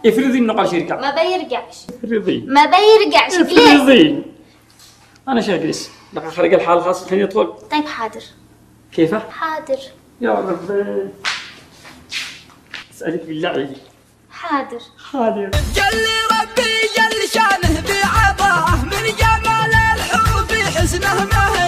افرضي انه قال يرجع. ما بيرجعش. افرضي. ما بيرجعش. افرضي. انا شاكس لقى خرج الحال خاص خليني يطلق. طيب حاضر. كيف؟ حاضر. يا ربي اسالك بالله عليك. حاضر. حاضر. جل ربي جل شانه بعطاه من جمال الحب حسنه مهما